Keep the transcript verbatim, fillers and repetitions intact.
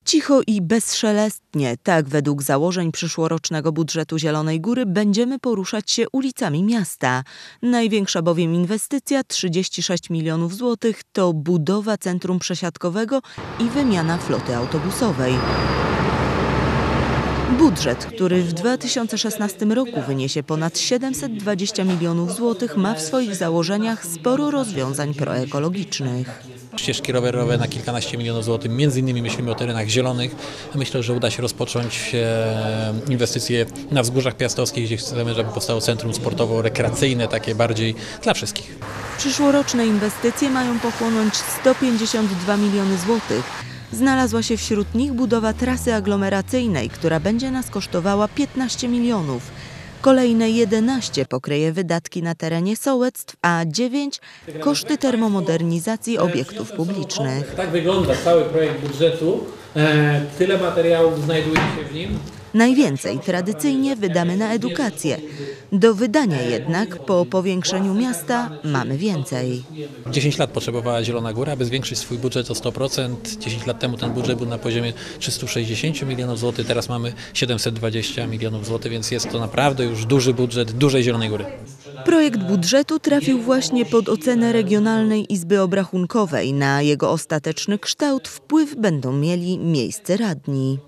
Cicho i bezszelestnie, tak według założeń przyszłorocznego budżetu Zielonej Góry będziemy poruszać się ulicami miasta. Największa bowiem inwestycja, trzydzieści sześć milionów złotych, to budowa centrum przesiadkowego i wymiana floty autobusowej. Budżet, który w dwa tysiące szesnastym roku wyniesie ponad siedemset dwadzieścia milionów złotych, ma w swoich założeniach sporo rozwiązań proekologicznych. Ścieżki rowerowe na kilkanaście milionów złotych, między innymi myślimy o terenach zielonych. Myślę, że uda się rozpocząć inwestycje na wzgórzach piastowskich, gdzie chcemy, żeby powstało centrum sportowo-rekreacyjne, takie bardziej dla wszystkich. Przyszłoroczne inwestycje mają pochłonąć sto pięćdziesiąt dwa miliony złotych. Znalazła się wśród nich budowa trasy aglomeracyjnej, która będzie nas kosztowała piętnaście milionów. Kolejne jedenaście pokryje wydatki na terenie sołectw, a dziewięć koszty termomodernizacji obiektów publicznych. Tak wygląda cały projekt budżetu. Tyle materiałów znajduje się w nim. Najwięcej tradycyjnie wydamy na edukację. Do wydania jednak po powiększeniu miasta mamy więcej. dziesięć lat potrzebowała Zielona Góra, aby zwiększyć swój budżet o sto procent. dziesięć lat temu ten budżet był na poziomie trzysta sześćdziesiąt milionów złotych, teraz mamy siedemset dwadzieścia milionów złotych, więc jest to naprawdę już duży budżet dużej Zielonej Góry. Projekt budżetu trafił właśnie pod ocenę Regionalnej Izby Obrachunkowej. Na jego ostateczny kształt wpływ będą mieli miejscy radni.